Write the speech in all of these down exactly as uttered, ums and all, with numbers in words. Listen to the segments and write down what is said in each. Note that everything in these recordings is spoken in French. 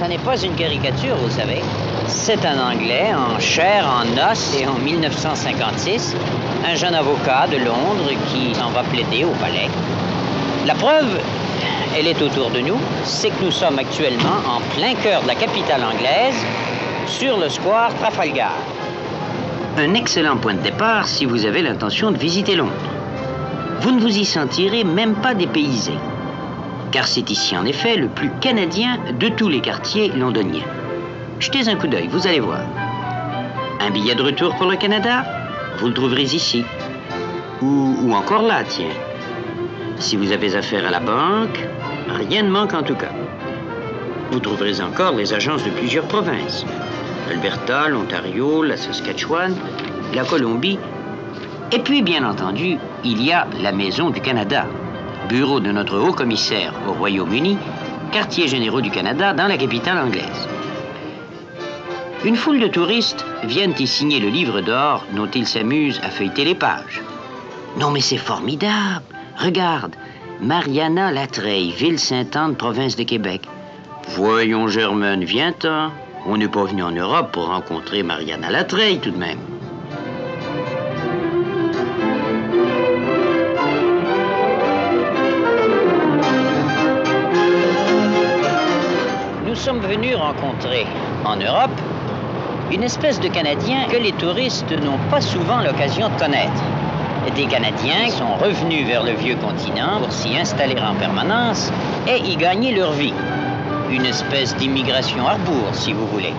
ça n'est pas une caricature, vous savez. C'est un Anglais en chair, en os, et en mille neuf cent cinquante-six, un jeune avocat de Londres qui s'en va plaider au palais. La preuve, elle est autour de nous, c'est que nous sommes actuellement en plein cœur de la capitale anglaise, sur le square Trafalgar. Un excellent point de départ si vous avez l'intention de visiter Londres. Vous ne vous y sentirez même pas dépaysé, car c'est ici en effet le plus canadien de tous les quartiers londoniens. Jetez un coup d'œil, vous allez voir. Un billet de retour pour le Canada, vous le trouverez ici. Ou, ou encore là, tiens. Si vous avez affaire à la banque, rien ne manque en tout cas. Vous trouverez encore les agences de plusieurs provinces. L'Alberta, l'Ontario, la Saskatchewan, la Colombie. Et puis, bien entendu, il y a la Maison du Canada, bureau de notre haut-commissaire au Royaume-Uni, quartier généraux du Canada dans la capitale anglaise. Une foule de touristes viennent y signer le livre d'or dont ils s'amusent à feuilleter les pages. Non mais c'est formidable! Regarde, Mariana Latreille, Ville-Sainte-Anne, province de Québec. Voyons Germaine, viens-t'en. On n'est pas venu en Europe pour rencontrer Mariana Latreille tout de même. Nous sommes venus rencontrer en Europe une espèce de Canadien que les touristes n'ont pas souvent l'occasion de connaître. Des Canadiens sont revenus vers le vieux continent pour s'y installer en permanence et y gagner leur vie. Une espèce d'immigration Harbour, si vous voulez.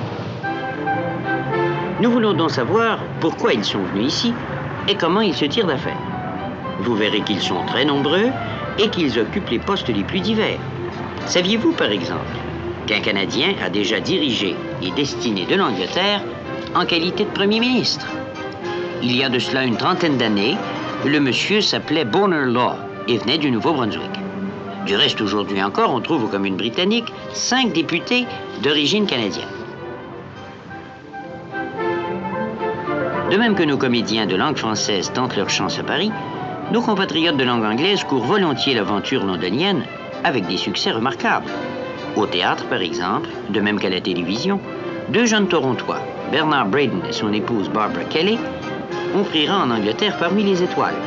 Nous voulons donc savoir pourquoi ils sont venus ici et comment ils se tirent d'affaire. Vous verrez qu'ils sont très nombreux et qu'ils occupent les postes les plus divers. Saviez-vous, par exemple, qu'un Canadien a déjà dirigé les destinées de l'Angleterre en qualité de Premier ministre? Il y a de cela une trentaine d'années, le monsieur s'appelait Bonar Law et venait du Nouveau-Brunswick. Du reste, aujourd'hui encore, on trouve aux communes britanniques cinq députés d'origine canadienne. De même que nos comédiens de langue française tentent leur chance à Paris, nos compatriotes de langue anglaise courent volontiers l'aventure londonienne avec des succès remarquables. Au théâtre, par exemple, de même qu'à la télévision, deux jeunes Torontois, Bernard Braden et son épouse Barbara Kelly, ont pris rang en Angleterre parmi les étoiles.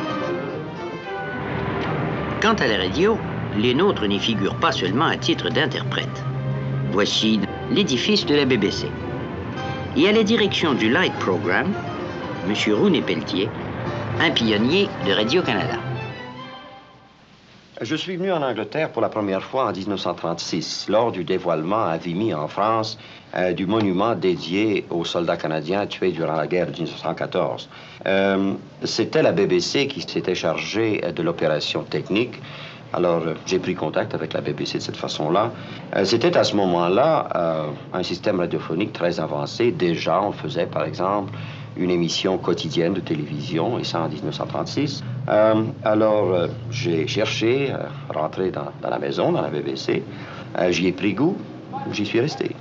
Quant à la radio, les nôtres n'y figurent pas seulement à titre d'interprète. Voici l'édifice de la B B C. Et à la direction du Light Programme, M. Rounet Pelletier, un pionnier de Radio-Canada. Je suis venu en Angleterre pour la première fois en dix-neuf cent trente-six, lors du dévoilement à Vimy, en France, euh, du monument dédié aux soldats canadiens tués durant la guerre de dix-neuf cent quatorze. Euh, C'était la B B C qui s'était chargée de l'opération technique. Alors, euh, j'ai pris contact avec la B B C de cette façon-là. Euh, C'était à ce moment-là euh, un système radiophonique très avancé. Déjà, on faisait, par exemple, une émission quotidienne de télévision, et ça en dix-neuf cent trente-six. Euh, alors, euh, j'ai cherché, euh, rentrer dans, dans la maison, dans la B B C. Euh, j'y ai pris goût, j'y suis resté.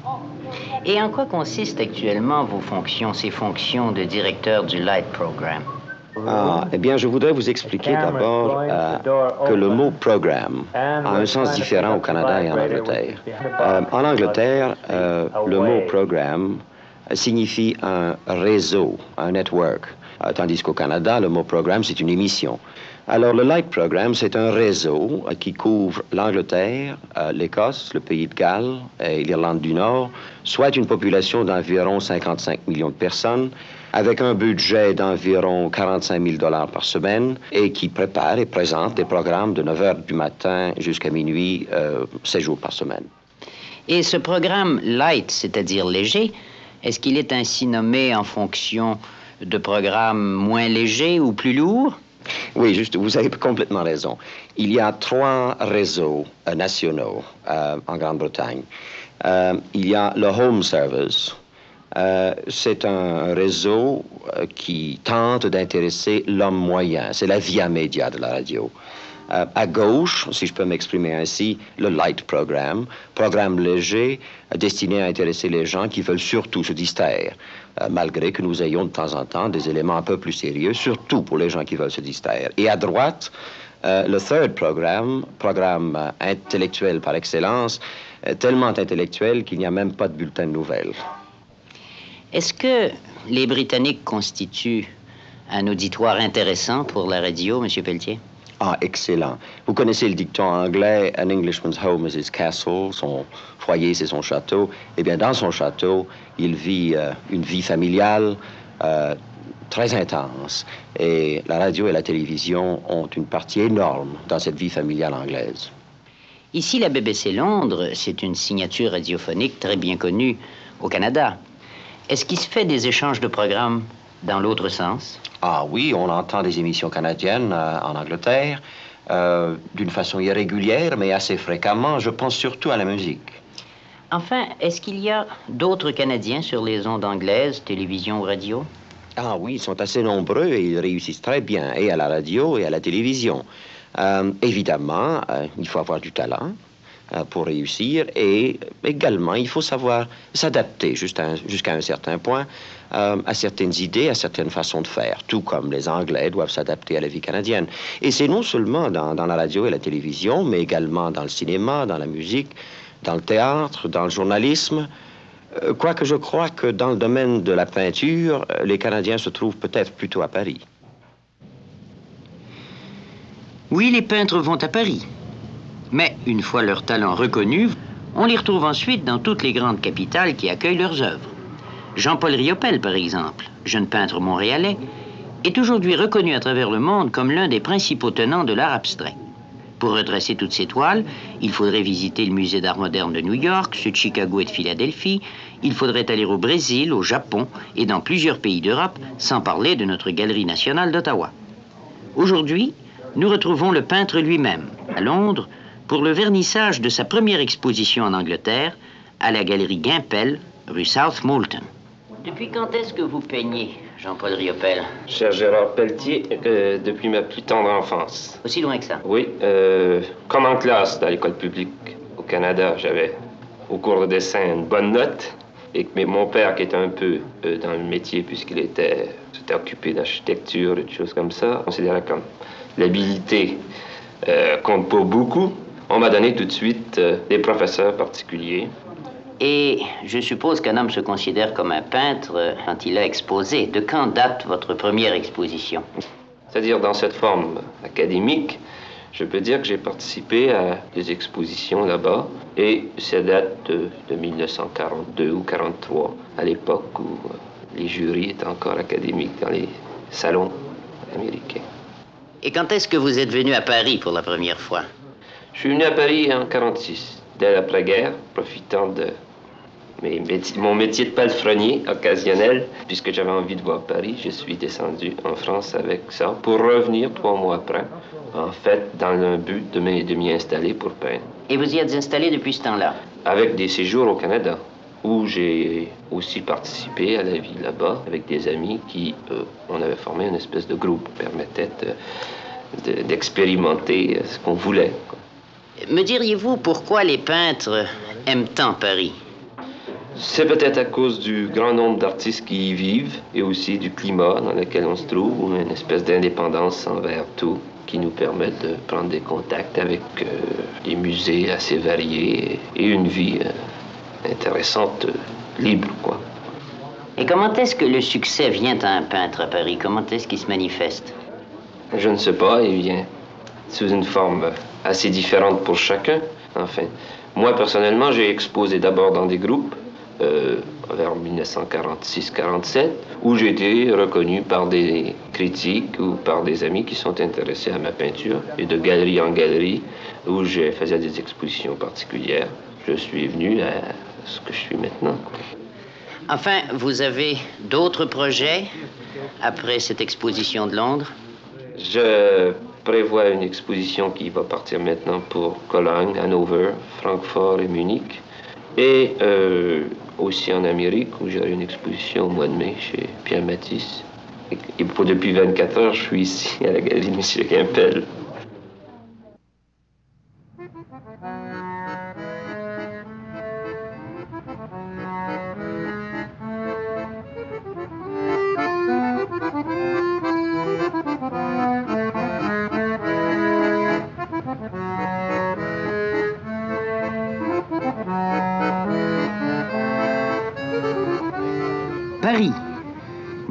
Et en quoi consistent actuellement vos fonctions, ces fonctions de directeur du Light Programme? Ah, eh bien, je voudrais vous expliquer d'abord euh, que le mot « programme » a un sens différent au Canada et en Angleterre. Euh, en Angleterre, euh, le mot « programme » signifie un réseau, un network, euh, tandis qu'au Canada, le mot « programme » c'est une émission. Alors, le Light Programme, c'est un réseau euh, qui couvre l'Angleterre, euh, l'Écosse, le Pays de Galles et l'Irlande du Nord, soit une population d'environ cinquante-cinq millions de personnes, avec un budget d'environ quarante-cinq mille dollars par semaine, et qui prépare et présente des programmes de neuf heures du matin jusqu'à minuit, euh, sept jours par semaine. Et ce programme light, c'est-à-dire léger, est-ce qu'il est ainsi nommé en fonction de programmes moins légers ou plus lourds? Oui, juste, vous avez complètement raison. Il y a trois réseaux euh, nationaux euh, en Grande-Bretagne. Euh, il y a le Home Service. Euh, c'est un réseau euh, qui tente d'intéresser l'homme moyen. C'est la via média de la radio. Euh, à gauche, si je peux m'exprimer ainsi, le Light Programme, programme léger euh, destiné à intéresser les gens qui veulent surtout se distraire, euh, malgré que nous ayons de temps en temps des éléments un peu plus sérieux, surtout pour les gens qui veulent se distraire. Et à droite, euh, le Third Programme, programme euh, intellectuel par excellence, euh, tellement intellectuelle qu'il n'y a même pas de bulletin de nouvelles. Est-ce que les Britanniques constituent un auditoire intéressant pour la radio, M. Pelletier? Ah, excellent. Vous connaissez le dicton anglais, An Englishman's home is his castle, son foyer, c'est son château. Eh bien, dans son château, il vit euh, une vie familiale euh, très intense. Et la radio et la télévision ont une partie énorme dans cette vie familiale anglaise. Ici, la B B C Londres, c'est une signature radiophonique très bien connue au Canada. Est-ce qu'il se fait des échanges de programmes dans l'autre sens? Ah oui, on entend des émissions canadiennes euh, en Angleterre, euh, d'une façon irrégulière, mais assez fréquemment. Je pense surtout à la musique. Enfin, est-ce qu'il y a d'autres Canadiens sur les ondes anglaises, télévision ou radio? Ah oui, ils sont assez nombreux et ils réussissent très bien, et à la radio et à la télévision. Euh, évidemment, euh, il faut avoir du talent euh, pour réussir, et également, il faut savoir s'adapter jusqu'à un, jusqu'à un certain point euh, à certaines idées, à certaines façons de faire, tout comme les Anglais doivent s'adapter à la vie canadienne. Et c'est non seulement dans, dans la radio et la télévision, mais également dans le cinéma, dans la musique, dans le théâtre, dans le journalisme. Euh, quoique je crois que dans le domaine de la peinture, euh, les Canadiens se trouvent peut-être plutôt à Paris. Oui, les peintres vont à Paris. Mais une fois leur talent reconnu, on les retrouve ensuite dans toutes les grandes capitales qui accueillent leurs œuvres. Jean-Paul Riopelle, par exemple, jeune peintre montréalais, est aujourd'hui reconnu à travers le monde comme l'un des principaux tenants de l'art abstrait. Pour redresser toutes ces toiles, il faudrait visiter le musée d'art moderne de New York, ceux de Chicago et de Philadelphie. Il faudrait aller au Brésil, au Japon et dans plusieurs pays d'Europe, sans parler de notre Galerie nationale d'Ottawa. Aujourd'hui, nous retrouvons le peintre lui-même, à Londres, pour le vernissage de sa première exposition en Angleterre, à la Galerie Gimpel, rue South Moulton. Depuis quand est-ce que vous peignez, Jean-Paul Riopelle? Cher Gérard Pelletier, euh, depuis ma plus tendre enfance. Aussi loin que ça? Oui, euh, comme en classe dans l'école publique au Canada, j'avais au cours de dessin une bonne note. Et mais mon père, qui était un peu euh, dans le métier, puisqu'il était s'était occupé d'architecture et de choses comme ça, considérait comme l'habilité euh, compte pas beaucoup. On m'a donné tout de suite euh, des professeurs particuliers. Et je suppose qu'un homme se considère comme un peintre quand il a exposé. De quand date votre première exposition? C'est-à-dire dans cette forme académique, je peux dire que j'ai participé à des expositions là-bas, et ça date de, de mille neuf cent quarante-deux ou quarante-trois, à l'époque où les jurys étaient encore académiques dans les salons américains. Et quand est-ce que vous êtes venu à Paris pour la première fois? Je suis venu à Paris en quarante-six, dès l'après-guerre, profitant de mes métiers, mon métier de palefrenier occasionnel. Puisque j'avais envie de voir Paris, je suis descendu en France avec ça pour revenir trois mois après, en fait, dans le but de m'y, de m'y installer pour peindre. Et vous y êtes installé depuis ce temps-là? Avec des séjours au Canada, où j'ai aussi participé à la vie là-bas avec des amis qui, euh, on avait formé une espèce de groupe qui permettait de, de, d'expérimenter ce qu'on voulait, quoi. Me diriez-vous pourquoi les peintres aiment tant Paris? C'est peut-être à cause du grand nombre d'artistes qui y vivent et aussi du climat dans lequel on se trouve, ou une espèce d'indépendance envers tout qui nous permet de prendre des contacts avec euh, des musées assez variés et une vie euh, intéressante, euh, libre, quoi. Et comment est-ce que le succès vient à un peintre à Paris? Comment est-ce qu'il se manifeste? Je ne sais pas, il vient sous une forme assez différente pour chacun. Enfin, moi, personnellement, j'ai exposé d'abord dans des groupes, euh, vers mille neuf cent quarante-six quarante-sept, où j'ai été reconnu par des critiques ou par des amis qui sont intéressés à ma peinture, et de galerie en galerie, où je faisais des expositions particulières. Je suis venu à ce que je suis maintenant, quoi. Enfin, vous avez d'autres projets après cette exposition de Londres? Je prévois une exposition qui va partir maintenant pour Cologne, Hanovre, Francfort et Munich. Et euh, aussi en Amérique, où j'aurai une exposition au mois de mai chez Pierre Matisse. Et, et pour, depuis vingt-quatre heures, je suis ici à la Galerie de M. Gimpel.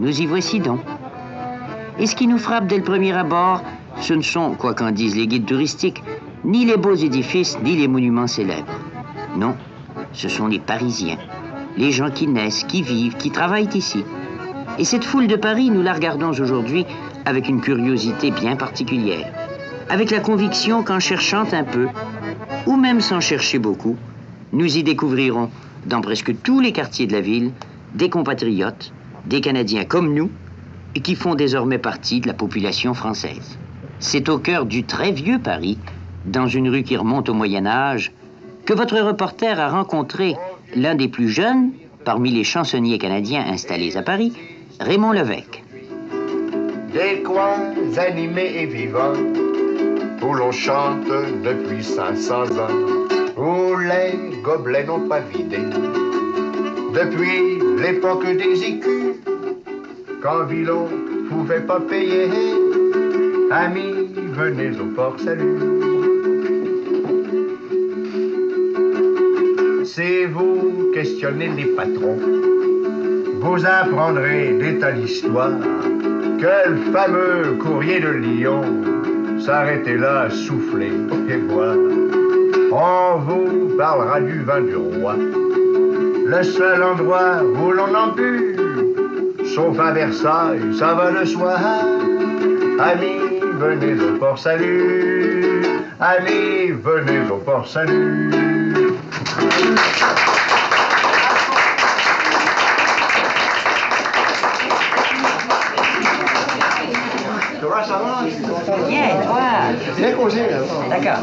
nous y voici donc. Et ce qui nous frappe dès le premier abord, ce ne sont, quoi qu'en disent les guides touristiques, ni les beaux édifices, ni les monuments célèbres. Non, ce sont les Parisiens, les gens qui naissent, qui vivent, qui travaillent ici. Et cette foule de Paris, nous la regardons aujourd'hui avec une curiosité bien particulière, avec la conviction qu'en cherchant un peu, ou même sans chercher beaucoup, nous y découvrirons, dans presque tous les quartiers de la ville, des compatriotes, des Canadiens comme nous, et qui font désormais partie de la population française. C'est au cœur du très vieux Paris, dans une rue qui remonte au Moyen-Âge, que votre reporter a rencontré l'un des plus jeunes, parmi les chansonniers canadiens installés à Paris, Raymond Levesque. Des coins animés et vivants, où l'on chante depuis cinq cents ans, où les gobelets n'ont pas vidé, depuis l'époque des écus, quand Villon pouvait pas payer, amis, venez au Port-Salut. Si vous questionnez les patrons, vous apprendrez des tas d'histoires, que le fameux courrier de Lyon s'arrêtait là à souffler et boire. On vous parlera du vin du roi, le seul endroit où l'on en pue, sauf à Versailles, ça va le soir. Amis, venez au Port-Salut, amis, venez au Port-Salut. Toi, ça va? Bien, toi? Bien causé, là. D'accord.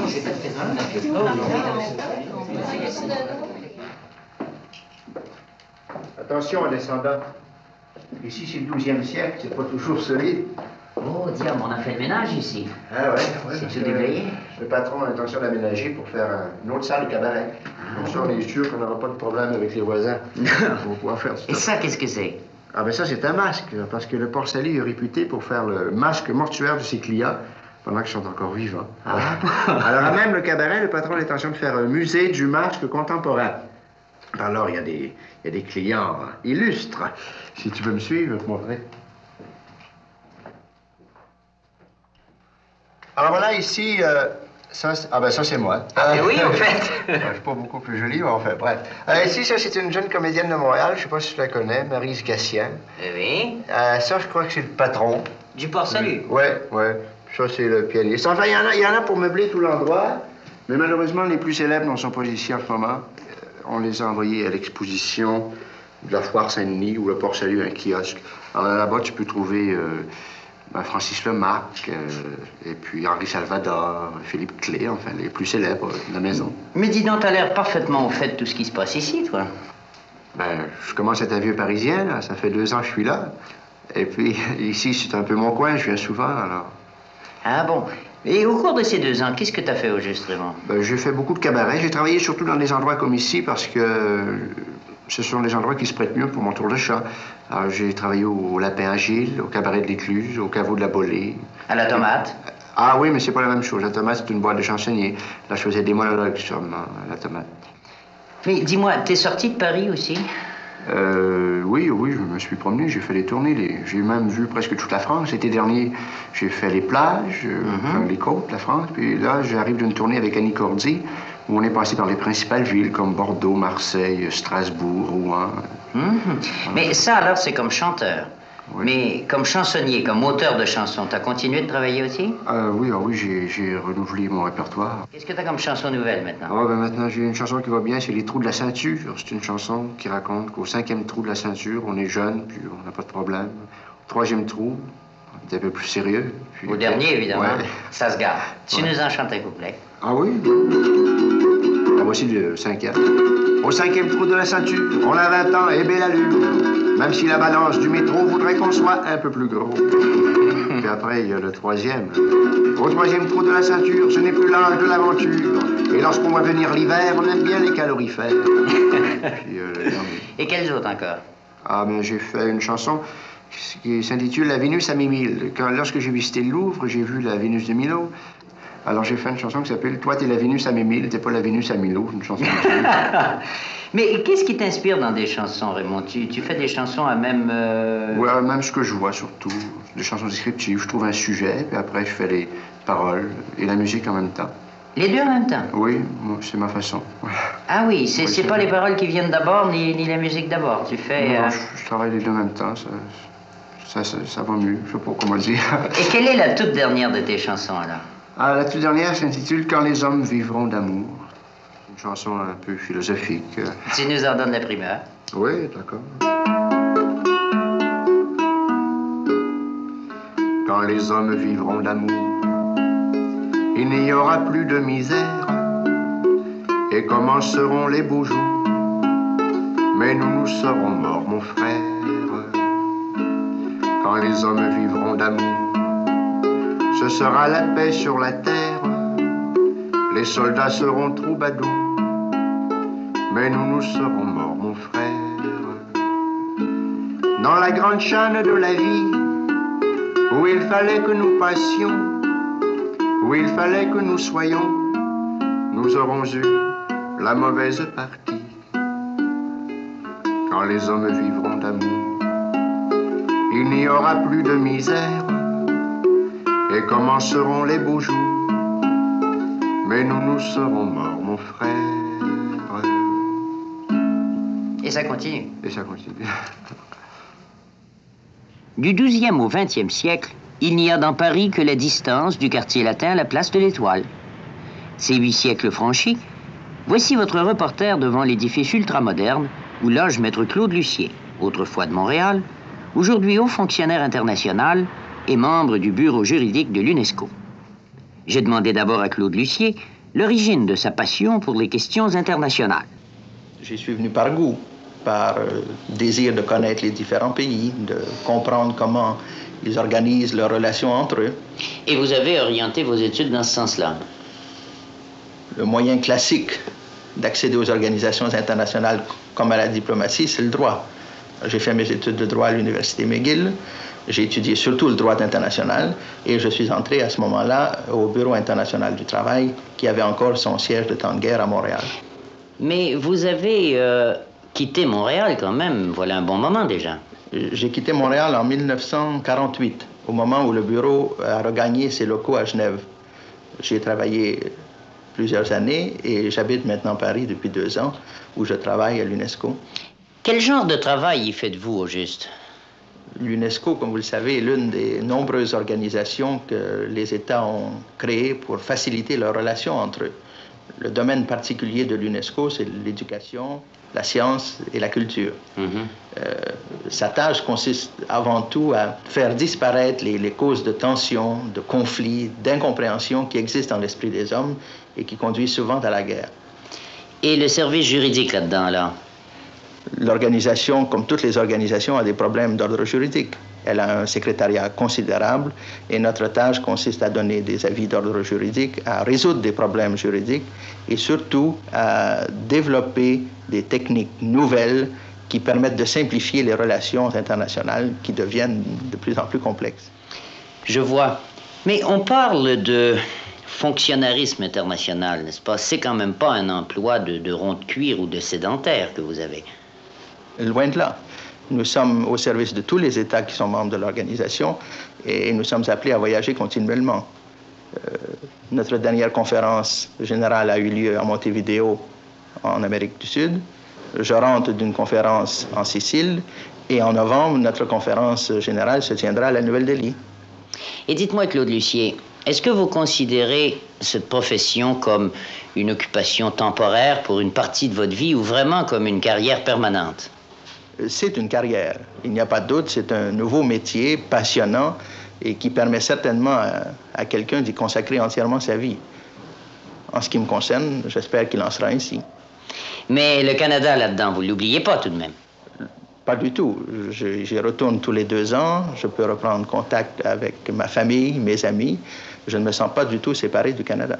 Attention en descendant. Ici, c'est le douzième siècle, c'est pas toujours solide. Oh, diable, on a fait le ménage ici. Ah ouais, ouais. C'est tout déblayé. Le patron a l'intention d'aménager pour faire un, une autre salle de cabaret. Comme ça, on est sûr qu'on n'aura pas de problème avec les voisins. On va pouvoir faire ça. Et ça, qu'est-ce que c'est? Ah ben ça, c'est un masque, parce que le Port-Salut est réputé pour faire le masque mortuaire de ses clients pendant qu'ils sont encore vivants. Ah. Alors, à même le cabaret, le patron a l'intention de faire un musée du masque contemporain. Alors, il y a des, il y a des clients illustres. Si tu veux me suivre, je vais te montrer. Alors voilà, ici, euh, ça, ah ben ça c'est moi. Ah, oui, au fait. Je suis pas beaucoup plus joli, mais enfin, bref. Euh, ici, ça, c'est une jeune comédienne de Montréal, je sais pas si tu la connais, Maryse Gatien. Oui. Euh, ça, je crois que c'est le patron. Du Port-Salut? Ouais, ouais. Ça, c'est le pianiste. Enfin, il y en a, il y en a pour meubler tout l'endroit, mais malheureusement, les plus célèbres ne sont pas ici en ce moment. On les a envoyés à l'exposition de la Foire Saint-Denis ou le Port-Salut, un kiosque. Alors là-bas, tu peux trouver euh, ben, Francis Lemarque, euh, et puis Henri Salvador, Philippe Clé, enfin, les plus célèbres de la maison. Mais dis donc, t'as l'air parfaitement au fait de tout ce qui se passe ici, toi. Ben, je commence à être un vieux Parisien, là. Ça fait deux ans que je suis là. Et puis, ici, c'est un peu mon coin, je viens souvent, alors... Ah bon? Et au cours de ces deux ans, qu'est-ce que tu as fait au juste, Raymond? Ben, j'ai fait beaucoup de cabarets. J'ai travaillé surtout dans des endroits comme ici parce que ce sont les endroits qui se prêtent mieux pour mon tour de chant. Alors, j'ai travaillé au Lapin Agile, au Cabaret de l'Écluse, au Caveau de la Bolée. À la Tomate? Ah oui, mais c'est pas la même chose. La Tomate, c'est une boîte de chansonniers. Là, je faisais des monologues seulement à la Tomate. Mais dis-moi, t'es sorti de Paris aussi? Euh, oui, oui, je me suis promené, j'ai fait des tournées, les... j'ai même vu presque toute la France. L'été dernier, j'ai fait les plages, euh, Mm-hmm. enfin, les côtes, la France. Puis là, j'arrive d'une tournée avec Annie Cordy, où on est passé par les principales villes comme Bordeaux, Marseille, Strasbourg, Rouen. Mm-hmm. Mais ça, alors, c'est comme chanteur. Oui. Mais comme chansonnier, comme auteur de chansons, t'as continué de travailler aussi? Euh, oui, ah oui, j'ai, j'ai renouvelé mon répertoire. Qu'est-ce que t'as comme chanson nouvelle maintenant? Ah, ben maintenant, j'ai une chanson qui va bien, c'est Les Trous de la ceinture. C'est une chanson qui raconte qu'au cinquième trou de la ceinture, on est jeune, puis on n'a pas de problème. Au troisième trou, on est un peu plus sérieux. Puis... Au dernier, évidemment. Ouais. Ça se garde. Tu Ouais. nous en chantes un couplet? Ah oui? Ah, voici le cinquième. Au cinquième trou de la ceinture, on a vingt ans et belle allure. Même si la balance du métro voudrait qu'on soit un peu plus gros. Puis après, il y a le troisième. Au troisième trou de la ceinture, ce n'est plus l'âge de l'aventure. Et lorsqu'on voit venir l'hiver, on aime bien les calorifères. Puis, euh, le dernier. Et quelles autres encore? Ah, ben j'ai fait une chanson qui s'intitule La Vénus à Mimile. Quand, lorsque j'ai visité le Louvre, j'ai vu la Vénus de Milo. Alors j'ai fait une chanson qui s'appelle « Toi, t'es la Vénus à mes mille, t'es pas la Vénus à Milo », une chanson. Mais qu'est-ce qui t'inspire dans des chansons, Raymond? Tu, tu fais des chansons à même... Euh... Ouais, même ce que je vois, surtout. Des chansons descriptives. Je trouve un sujet, puis après, je fais les paroles et la musique en même temps. Les deux en même temps? Oui, c'est ma façon. Ah oui, c'est oui, pas les paroles qui viennent d'abord, ni, ni la musique d'abord. Tu fais... Non, euh... je, je travaille les deux en même temps. Ça, ça, ça, ça va mieux, je sais pas comment dire. Et quelle est la toute dernière de tes chansons, alors? Ah, la toute dernière s'intitule « Quand les hommes vivront d'amour ». Une chanson un peu philosophique. Tu nous en donnes la primeur. Oui, d'accord. Quand les hommes vivront d'amour, il n'y aura plus de misère et commenceront les beaux jours. Mais nous, nous serons morts, mon frère. Quand les hommes vivront d'amour, ce sera la paix sur la terre. Les soldats seront troubadours, mais nous, nous serons morts, mon frère. Dans la grande chaîne de la vie, où il fallait que nous passions, où il fallait que nous soyons, nous aurons eu la mauvaise partie. Quand les hommes vivront d'amour, il n'y aura plus de misère et commenceront les beaux jours. Mais nous, nous serons morts, mon frère. Et ça continue. Et ça continue. Du douzième au vingtième siècle, il n'y a dans Paris que la distance du quartier latin à la place de l'Étoile. Ces huit siècles franchis, voici votre reporter devant l'édifice ultramoderne où loge maître Claude Lussier, autrefois de Montréal, aujourd'hui haut fonctionnaire international et membre du bureau juridique de l'UNESCO. J'ai demandé d'abord à Claude Lussier l'origine de sa passion pour les questions internationales. J'y suis venu par goût, par euh, désir de connaître les différents pays, de comprendre comment ils organisent leurs relations entre eux. Et vous avez orienté vos études dans ce sens-là? Le moyen classique d'accéder aux organisations internationales comme à la diplomatie, c'est le droit. J'ai fait mes études de droit à l'Université McGill. J'ai étudié surtout le droit international et je suis entré à ce moment-là au Bureau international du travail qui avait encore son siège de temps de guerre à Montréal. Mais vous avez euh, quitté Montréal quand même, voilà un bon moment déjà. J'ai quitté Montréal en mille neuf cent quarante-huit, au moment où le bureau a regagné ses locaux à Genève. J'ai travaillé plusieurs années et j'habite maintenant Paris depuis deux ans, où je travaille à l'UNESCO. Quel genre de travail y faites-vous au juste? L'UNESCO, comme vous le savez, est l'une des nombreuses organisations que les États ont créées pour faciliter leurs relations entre eux. Le domaine particulier de l'UNESCO, c'est l'éducation, la science et la culture. Mm-hmm. euh, sa tâche consiste avant tout à faire disparaître les, les causes de tensions, de conflits, d'incompréhension qui existent dans l'esprit des hommes et qui conduisent souvent à la guerre. Et le service juridique là-dedans, là? L'organisation, comme toutes les organisations, a des problèmes d'ordre juridique. Elle a un secrétariat considérable et notre tâche consiste à donner des avis d'ordre juridique, à résoudre des problèmes juridiques et surtout à développer des techniques nouvelles qui permettent de simplifier les relations internationales qui deviennent de plus en plus complexes. Je vois. Mais on parle de fonctionnarisme international, n'est-ce pas? C'est quand même pas un emploi de, de rond de cuir ou de sédentaire que vous avez. Loin de là. Nous sommes au service de tous les États qui sont membres de l'organisation et nous sommes appelés à voyager continuellement. Euh, notre dernière conférence générale a eu lieu à Montevideo, en Amérique du Sud. Je rentre d'une conférence en Sicile et en novembre, notre conférence générale se tiendra à la Nouvelle-Delhi. Et dites-moi, Claude Lussier, est-ce que vous considérez cette profession comme une occupation temporaire pour une partie de votre vie ou vraiment comme une carrière permanente? C'est une carrière, il n'y a pas de doute, c'est un nouveau métier passionnant et qui permet certainement à, à quelqu'un d'y consacrer entièrement sa vie. En ce qui me concerne, j'espère qu'il en sera ainsi. Mais le Canada, là-dedans, vous ne l'oubliez pas tout de même? Pas du tout. J'y retourne tous les deux ans, je peux reprendre contact avec ma famille, mes amis. Je ne me sens pas du tout séparé du Canada.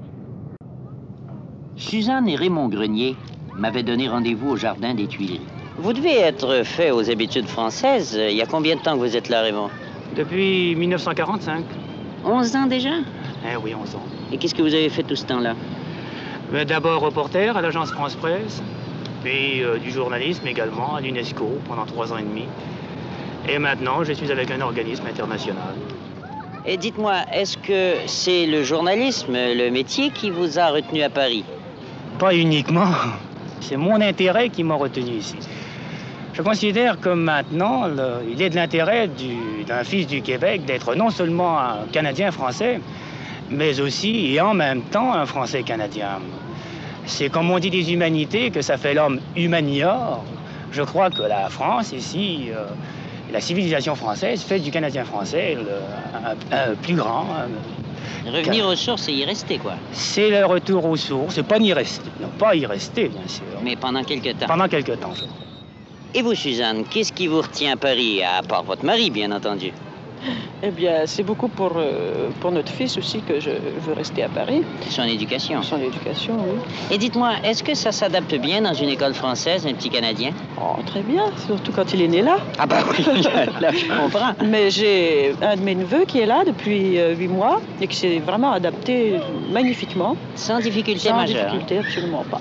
Suzanne et Raymond Grenier m'avaient donné rendez-vous au Jardin des Tuileries. Vous devez être fait aux habitudes françaises. Il y a combien de temps que vous êtes là, Raymond? Depuis mille neuf cent quarante-cinq. onze ans déjà? Eh oui, onze ans. Et qu'est-ce que vous avez fait tout ce temps-là? Ben, d'abord reporter à l'agence France-Presse, puis euh, du journalisme également à l'UNESCO pendant trois ans et demi. Et maintenant, je suis avec un organisme international. Et dites-moi, est-ce que c'est le journalisme, le métier, qui vous a retenu à Paris? Pas uniquement. C'est mon intérêt qui m'a retenu ici. Je considère que maintenant, le, il est de l'intérêt d'un fils du Québec d'être non seulement un Canadien-Français, mais aussi et en même temps un Français-Canadien. C'est comme on dit des humanités que ça fait l'homme humanior. Je crois que la France ici, euh, la civilisation française fait du Canadien français le, un, un plus grand. Un, Revenir aux sources et y rester, quoi. C'est le retour aux sources, c'est pas y rester, non pas y rester, bien sûr. Mais pendant quelque temps. Pendant quelque temps, je crois. Et vous, Suzanne, qu'est-ce qui vous retient à Paris, à part votre mari, bien entendu? Eh bien, c'est beaucoup pour, euh, pour notre fils aussi que je veux rester à Paris. Son éducation. Son éducation, oui. Et dites-moi, est-ce que ça s'adapte bien dans une école française, un petit Canadien? Oh, très bien, surtout quand il est né là. Ah ben oui, là, je comprends. Mais j'ai un de mes neveux qui est là depuis euh, huit mois et qui s'est vraiment adapté magnifiquement. Sans difficulté Sans majeure? Sans difficulté, absolument pas.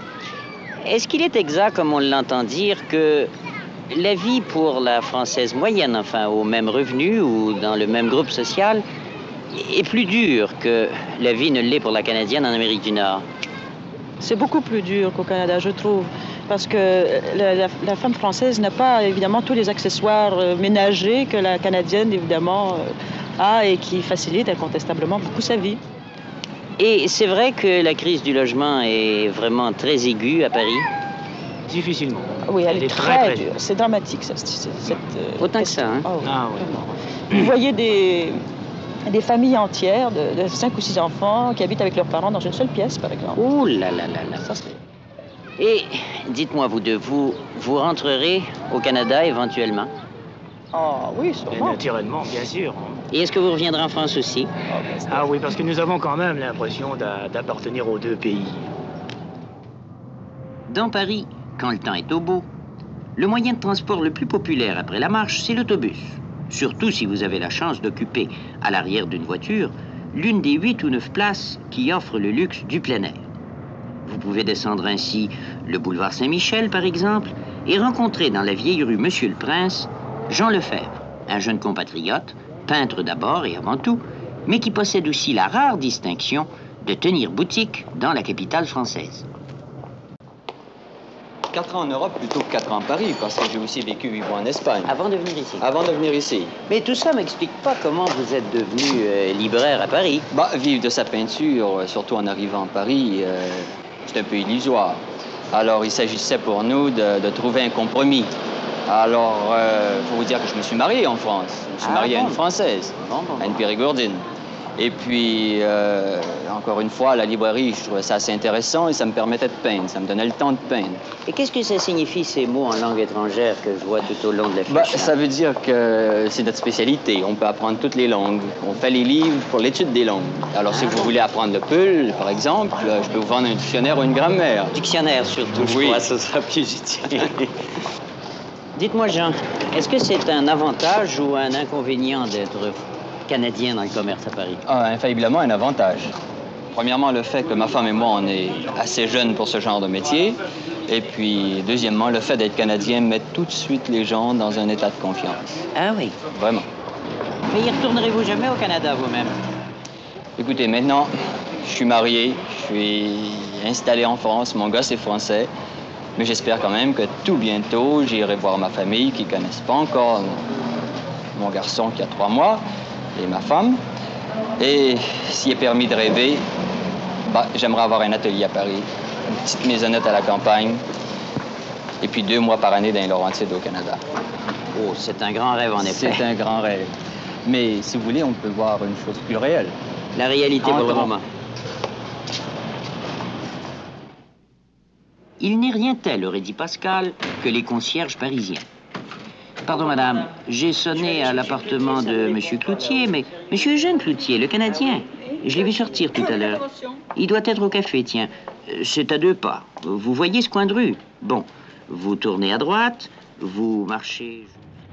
Est-ce qu'il est exact, comme on l'entend dire, que la vie pour la Française moyenne, enfin au même revenu ou dans le même groupe social, est plus dure que la vie ne l'est pour la Canadienne en Amérique du Nord? C'est beaucoup plus dur qu'au Canada, je trouve, parce que la, la, la femme française n'a pas évidemment tous les accessoires euh, ménagers que la Canadienne, évidemment, euh, a et qui facilitent incontestablement beaucoup sa vie. Et c'est vrai que la crise du logement est vraiment très aiguë à Paris? Difficilement. Oui, elle, elle est, est très, très dure. dure. C'est dramatique, cette, cette euh, Autant que ça, hein? Oh, oui, ah, oui. Vous voyez des, des familles entières de, de cinq ou six enfants qui habitent avec leurs parents dans une seule pièce, par exemple. Ouh là là là là. Ça, c'est... Et dites-moi, vous deux, vous, vous rentrerez au Canada éventuellement? Ah oui, sûrement. Naturellement, bien sûr. Et est-ce que vous reviendrez en France aussi? Ah oui, parce que nous avons quand même l'impression d'appartenir aux deux pays. Dans Paris, quand le temps est au beau, le moyen de transport le plus populaire après la marche, c'est l'autobus. Surtout si vous avez la chance d'occuper, à l'arrière d'une voiture, l'une des huit ou neuf places qui offrent le luxe du plein air. Vous pouvez descendre ainsi le boulevard Saint-Michel, par exemple, et rencontrer dans la vieille rue Monsieur le Prince Jean Lefebvre, un jeune compatriote, peintre d'abord et avant tout, mais qui possède aussi la rare distinction de tenir boutique dans la capitale française. Quatre ans en Europe plutôt que quatre ans à Paris, parce que j'ai aussi vécu huit mois en Espagne. Avant de venir ici? Avant de venir ici. Mais tout ça m'explique pas comment vous êtes devenu euh, libraire à Paris. Bah, vivre de sa peinture, surtout en arrivant à Paris, euh, c'est un peu illusoire. Alors, il s'agissait pour nous de, de trouver un compromis. Alors, il euh, faut vous dire que je me suis marié en France. Je me suis ah, marié bon. à une Française, bon, bon, à une périgourdine. Et puis, euh, encore une fois, à la librairie, je trouvais ça assez intéressant et ça me permettait de peindre. Ça me donnait le temps de peindre. Et qu'est-ce que ça signifie, ces mots en langue étrangère que je vois tout au long de la fiche? Bah, ça veut dire que c'est notre spécialité. On peut apprendre toutes les langues. On fait les livres pour l'étude des langues. Alors, ah, si bon. vous voulez apprendre le peul, par exemple, je peux vous vendre un dictionnaire ou une grammaire. Dictionnaire, surtout, oui. Je crois, ce sera plus utile. Dites-moi, Jean, est-ce que c'est un avantage ou un inconvénient d'être Canadien dans le commerce à Paris? Ah, infailliblement un avantage. Premièrement, le fait que ma femme et moi, on est assez jeunes pour ce genre de métier. Et puis, deuxièmement, le fait d'être Canadien met tout de suite les gens dans un état de confiance. Ah oui? Vraiment. Mais y retournerez-vous jamais au Canada vous-même? Écoutez, maintenant, je suis marié, je suis installé en France, mon gosse est français. Mais j'espère quand même que tout bientôt, j'irai voir ma famille qui ne connaissent pas encore mon garçon qui a trois mois et ma femme. Et s'il est permis de rêver, bah, j'aimerais avoir un atelier à Paris, une petite maisonnette à la campagne, et puis deux mois par année dans les Laurentides au Canada. Oh, c'est un grand rêve en effet. C'est un grand rêve. Mais si vous voulez, on peut voir une chose plus réelle. La réalité pour le moment. Il n'est rien tel, aurait dit Pascal, que les concierges parisiens. Pardon, madame, j'ai sonné à l'appartement de M. Cloutier, mais M. Eugène Cloutier, le Canadien, je l'ai vu sortir tout à l'heure. Il doit être au café, tiens. C'est à deux pas. Vous voyez ce coin de rue? Bon, vous tournez à droite, vous marchez...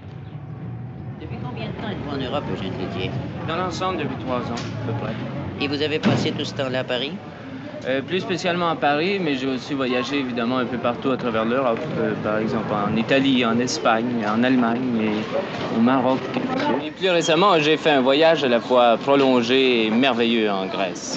Depuis combien de temps êtes-vous en Europe, Eugène Cloutier? Dans l'ensemble, depuis trois ans, à peu près. Et vous avez passé tout ce temps-là à Paris? Euh, plus spécialement à Paris, mais j'ai aussi voyagé évidemment un peu partout à travers l'Europe, euh, par exemple en Italie, en Espagne, en Allemagne et au Maroc. Et plus récemment, j'ai fait un voyage à la fois prolongé et merveilleux en Grèce.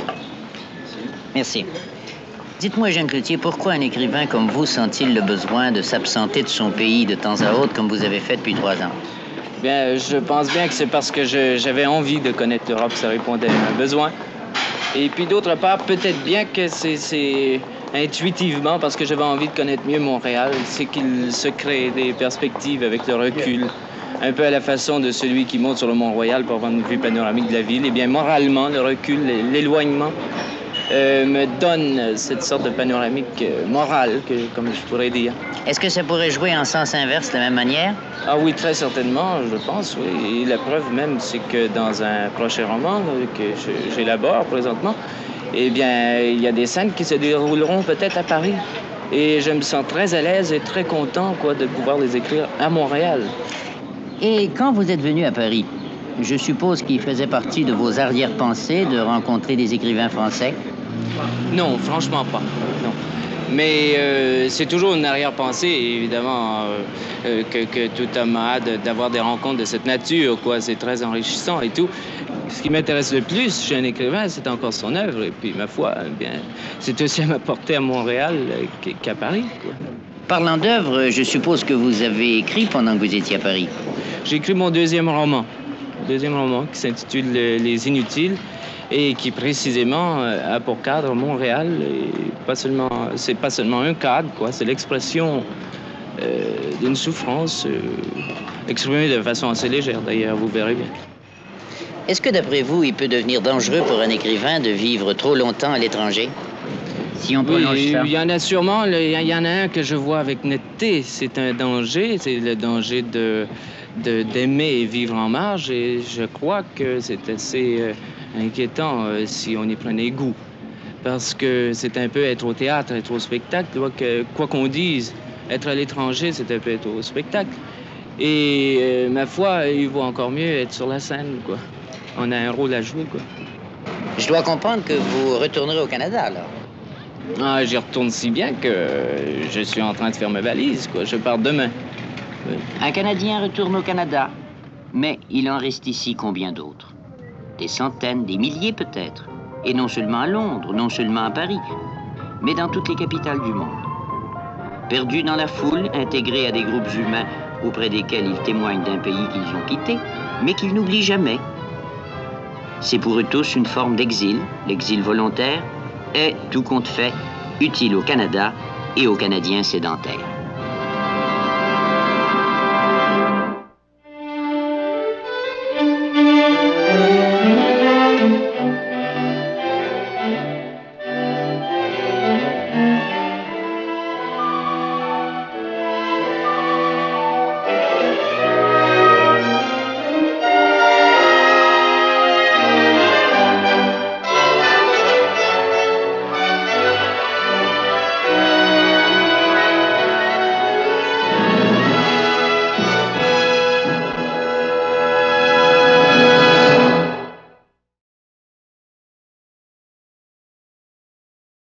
Merci. Dites-moi, Eugène Cloutier, pourquoi un écrivain comme vous sent-il le besoin de s'absenter de son pays de temps à autre, comme vous avez fait depuis trois ans? Bien, je pense bien que c'est parce que je, j'avais envie de connaître l'Europe, ça répondait à un besoin. Et puis d'autre part, peut-être bien que c'est, c'est intuitivement, parce que j'avais envie de connaître mieux Montréal, c'est qu'il se crée des perspectives avec le recul, un peu à la façon de celui qui monte sur le Mont-Royal pour avoir une vue panoramique de la ville. Eh bien, moralement, le recul, l'éloignement euh, me donne cette sorte de panoramique euh, morale, que, comme je pourrais dire. Est-ce que ça pourrait jouer en sens inverse de la même manière? Ah oui, très certainement, je pense, oui. Et la preuve même, c'est que dans un prochain roman là, que je, j'élabore présentement, eh bien, il y a des scènes qui se dérouleront peut-être à Paris. Et je me sens très à l'aise et très content, quoi, de pouvoir les écrire à Montréal. Et quand vous êtes venu à Paris, je suppose qu'il faisait partie de vos arrière-pensées de rencontrer des écrivains français? Non, franchement pas, non. Mais euh, c'est toujours une arrière-pensée, évidemment, euh, euh, que, que tout homme a d'avoir des rencontres de cette nature, quoi. C'est très enrichissant et tout. Ce qui m'intéresse le plus chez un écrivain, c'est encore son œuvre. Et puis, ma foi, eh bien, c'est aussi à m'apporter à Montréal qu'à Paris, quoi. Parlant d'œuvre, je suppose que vous avez écrit pendant que vous étiez à Paris. J'ai écrit mon deuxième roman, deuxième roman qui s'intitule Les Inutiles, et qui précisément a pour cadre Montréal. Et pas seulement, c'est pas seulement un cadre, quoi, c'est l'expression euh, d'une souffrance euh, exprimée de façon assez légère, d'ailleurs, vous verrez bien. Est-ce que, d'après vous, il peut devenir dangereux pour un écrivain de vivre trop longtemps à l'étranger? Si on prolonge oui, ça. Il y en a sûrement, il y en a un que je vois avec netteté, c'est un danger, c'est le danger de, de, d'aimer et vivre en marge, et je crois que c'est assez... Euh, inquiétant euh, si on y prenait goût. Parce que c'est un peu être au théâtre, être au spectacle. Que, quoi qu'on dise, être à l'étranger, c'est un peu être au spectacle. Et euh, ma foi, il vaut encore mieux être sur la scène, quoi. On a un rôle à jouer, quoi. Je dois comprendre que vous retournerez au Canada, alors. Ah, j'y retourne si bien que je suis en train de faire ma valise, quoi. Je pars demain. Oui. Un Canadien retourne au Canada, mais il en reste ici combien d'autres? Des centaines, des milliers peut-être. Et non seulement à Londres, non seulement à Paris, mais dans toutes les capitales du monde. Perdus dans la foule, intégrés à des groupes humains auprès desquels ils témoignent d'un pays qu'ils ont quitté, mais qu'ils n'oublient jamais. C'est pour eux tous une forme d'exil, l'exil volontaire, est, tout compte fait, utile au Canada et aux Canadiens sédentaires.